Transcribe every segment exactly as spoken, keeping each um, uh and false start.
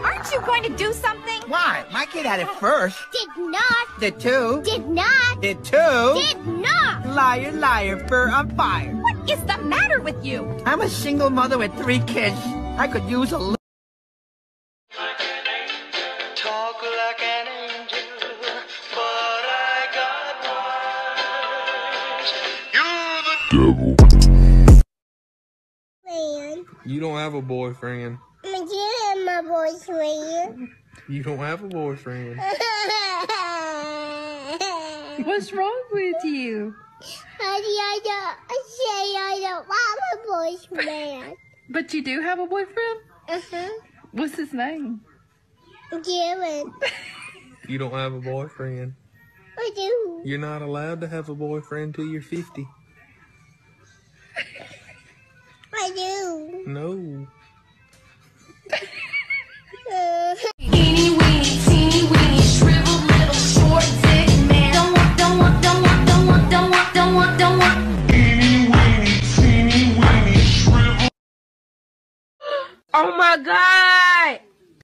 aren't you going to do something? Why? My kid had it first. Did not. Did two. Did not. Did two. Did not. Liar, liar, fur on fire. What is the matter with you? I'm a single mother with three kids. I could use a little. Talk like an angel, but I got wings. You're the Devil. Man. You don't have a boyfriend. I can't have my boyfriend. You don't have a boyfriend. What's wrong with you? I don't, I say I don't want a boyfriend. But you do have a boyfriend? Uh-huh. What's his name? Dylan. You don't have a boyfriend. I do. You're not allowed to have a boyfriend till you're fifty. I do. No. Uh, Teeny weeny, teeny weeny, shriveled little short dick man. Don't want, don't want, don't want, don't want, don't want, don't want, don't want. teeny weeny, teeny weeny, shrivel. Oh my God!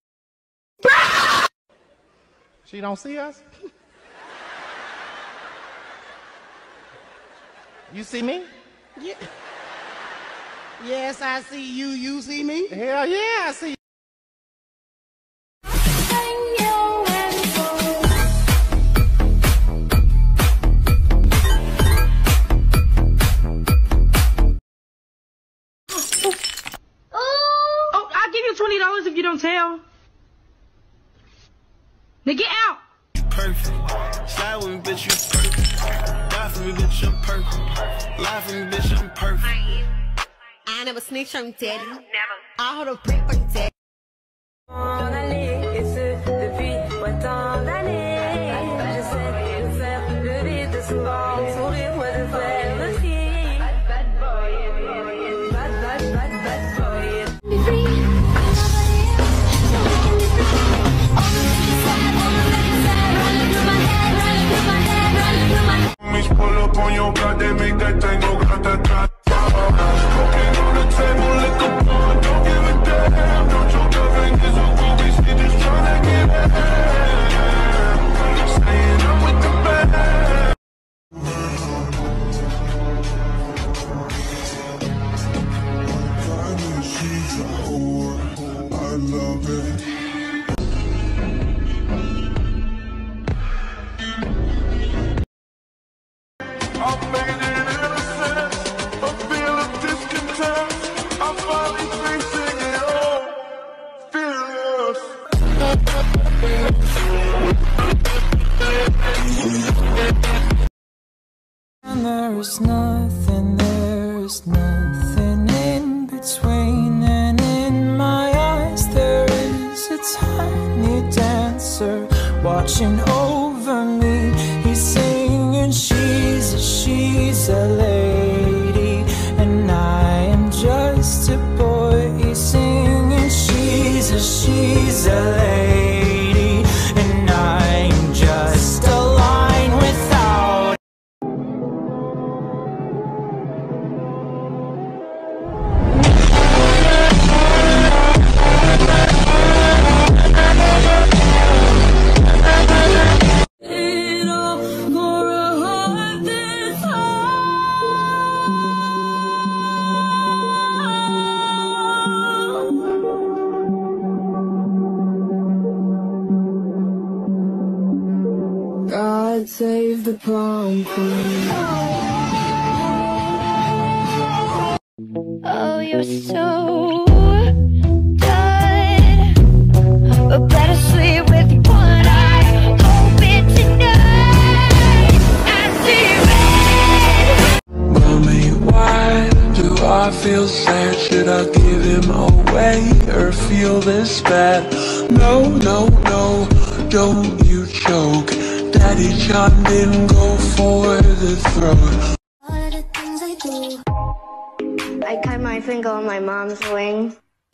She don't see us? You see me? Yeah. Yes, I see you. You see me? Hell yeah, I see you. Oh, I'll give you twenty dollars if you don't tell. Now get out! Perfect. Slide with me, bitch, you perfect. Die for me, bitch, I'm perfect. Lie for me, bitch, I'm perfect. I never snitch on daddy. Never. I hold a brick on daddy. Et ce, depuis autant d'années, je sais faire le vide de souvent, sourire, moi de faire le tri. Bad boy, bad, bad, bad, bad boy. Be free. Pull up on your block, they make that thing go grata-ta. Cocaine on the table, liquor bar, don't give a damn. Don't your girlfriend is a groupie, she just tryna get ahead. Saying I'm with the band. She's a whore, I love it. I'm making it innocent. I'm feeling discontent. I'm finally facing it all. Fearless. And there is nothing, there is nothing in between. And in my eyes there is a tiny dancer watching over me. He's singing, she's a, she's a lady, and I am just a boy. He's singing, she's a, she's a lady, and I'm just a line without. God save the prom queen. Oh, you're so good, but better sleep with one eye open tonight. I see red. Mommy, why do I feel sad? Should I give him away or feel this bad? No, no, no, don't you choke. Daddy John didn't go for the throat. all of the things I do. I cut my finger on my mom's wing.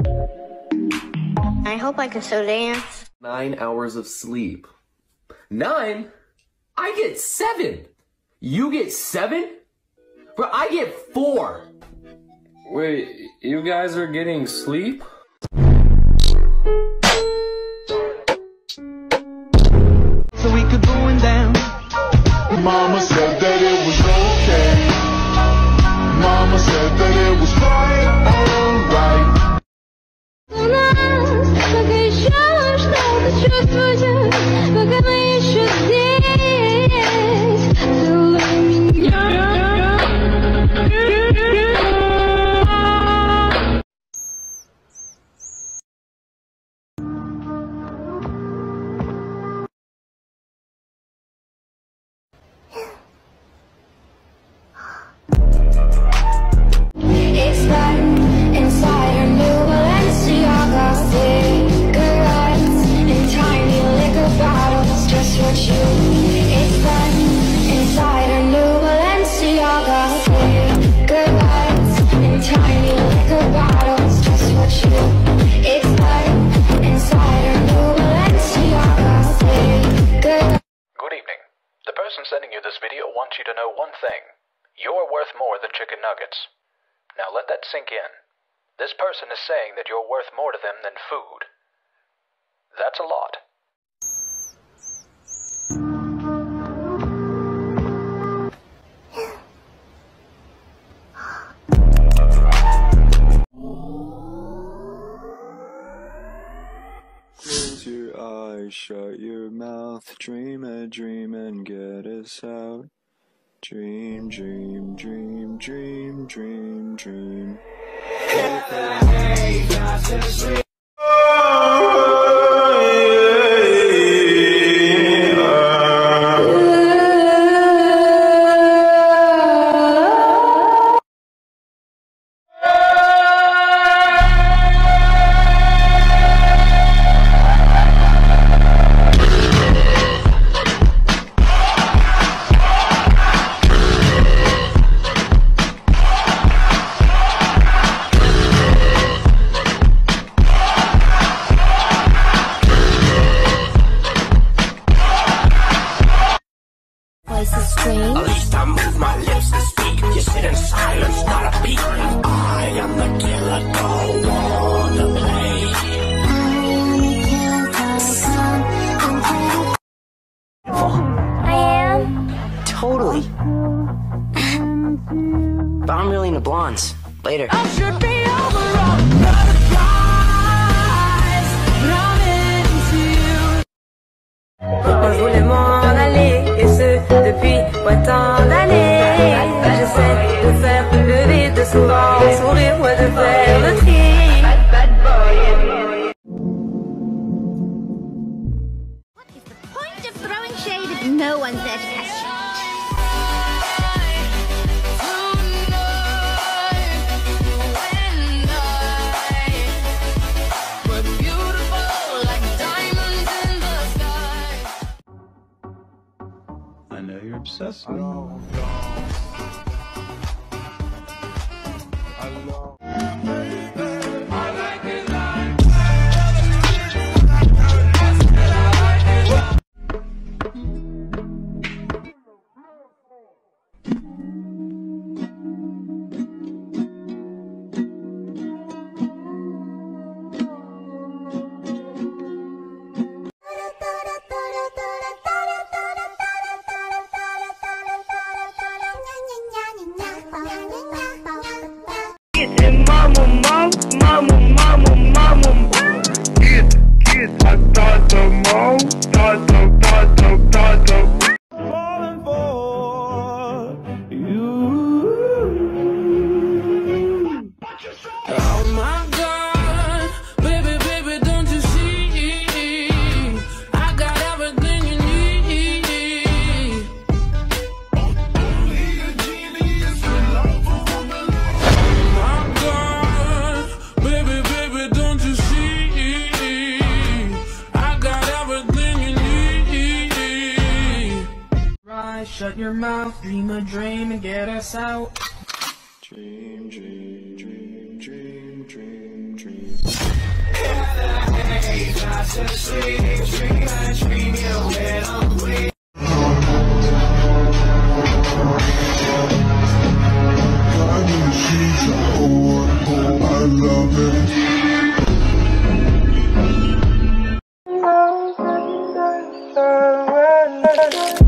I hope I can still dance. Nine hours of sleep. Nine? I get seven. You get seven? Bro, I get four. Wait, you guys are getting sleep? more than chicken nuggets. Now let that sink in. This person is saying that you're worth more to them than food. That's a lot. Close your eyes, shut your mouth, dream a dream and get us out. Dream, dream, dream, dream, dream, dream. At least I move my lips to speak. You sit in silence, not a beat. I am the killer, don't wanna play. I am? Totally. But I'm really into blondes. Later. I should be over all butterflies, but I'm into you. On voulait m'en aller, et ce depuis ouais, tant d'années. J'essaie de faire le vide de son grand sourire, ouais, de faire le tri. Bad, bad boy. What is the point of throwing shade if no one's there to catch you? I know you're obsessed with me. Shut your mouth, dream a dream and get us out. Dream, dream, dream, dream, dream, dream. Hey, that's a sweet dream, I dream you get hungry. I love it.